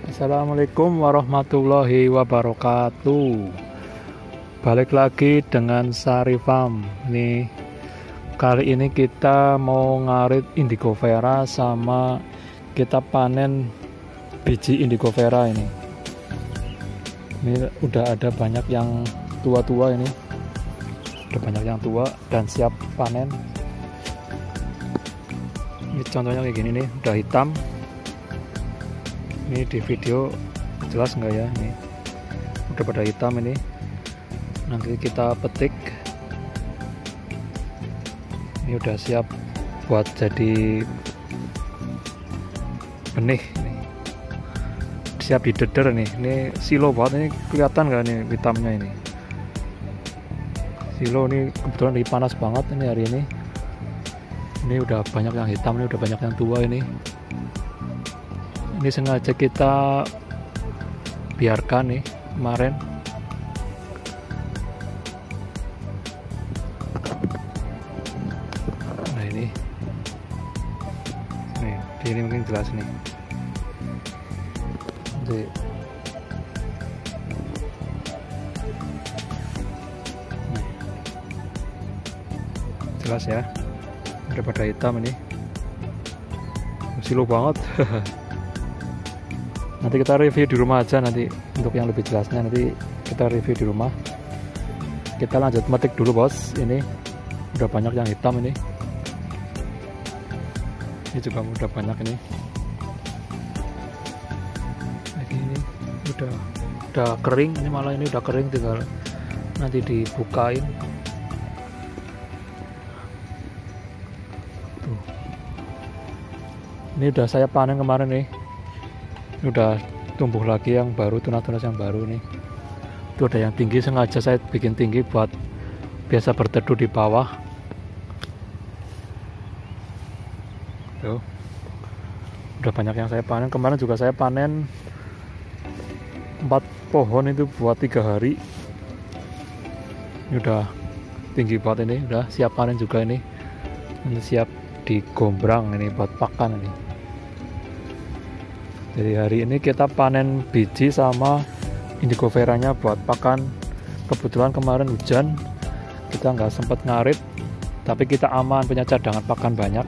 Assalamualaikum warahmatullahi wabarakatuh. Balik lagi dengan Sari Farm. Kali ini kita mau ngarit indigo vera sama kita panen biji indigo vera ini. Ini udah ada banyak yang tua-tua ini. Udah banyak yang tua dan siap panen. Ini contohnya kayak gini nih, udah hitam. Ini di video jelas nggak ya, ini udah pada hitam. Ini nanti kita petik, ini udah siap buat jadi benih, ini siap dideder nih. Ini silo banget, ini kelihatan nggak nih hitamnya ini silo. Ini kebetulan lagi panas banget ini hari ini. Ini udah banyak yang hitam, ini udah banyak yang tua ini. Ini sengaja kita biarkan nih kemarin. Nah ini mungkin jelas nih. Nanti jelas ya, udah pada hitam ini, silo banget. Nanti kita review di rumah aja, nanti untuk yang lebih jelasnya nanti kita review di rumah. Kita lanjut metik dulu bos. Ini udah banyak yang hitam ini. Ini juga udah banyak ini. Ini udah kering, ini malah ini udah kering, tinggal nanti dibukain. Tuh. Ini udah saya panen kemarin nih. Udah tumbuh lagi yang baru, tunas-tunas yang baru nih. Itu ada yang tinggi, sengaja saya bikin tinggi buat biasa berteduh di bawah. Tuh, udah banyak yang saya panen. Kemarin juga saya panen 4 pohon itu buat 3 hari. Ini udah tinggi banget, ini udah siap panen juga ini. Ini siap digombrang ini buat pakan ini. Jadi hari ini kita panen biji sama indigo veranya buat pakan. Kebetulan kemarin hujan, kita nggak sempat ngarit, tapi kita aman, punya cadangan pakan banyak.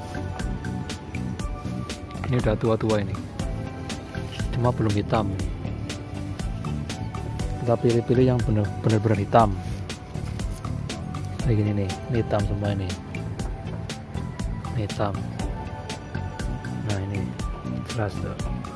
Ini udah tua-tua ini, cuma belum hitam. Kita pilih-pilih yang bener-bener hitam. Kayak gini nih, ini hitam semua ini hitam. Nah ini jelas tuh.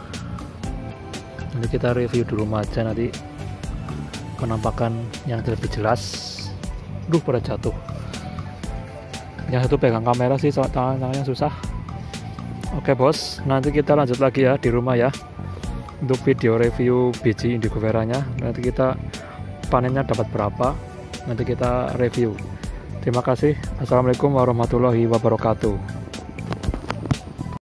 Nanti kita review di rumah aja, nanti penampakan yang lebih jelas. Pada jatuh. Yang satu pegang kamera sih, tangannya susah. Oke bos, nanti kita lanjut lagi ya di rumah ya, untuk video review biji indigo veranya. Nanti kita panennya dapat berapa, nanti kita review. Terima kasih. Assalamualaikum warahmatullahi wabarakatuh.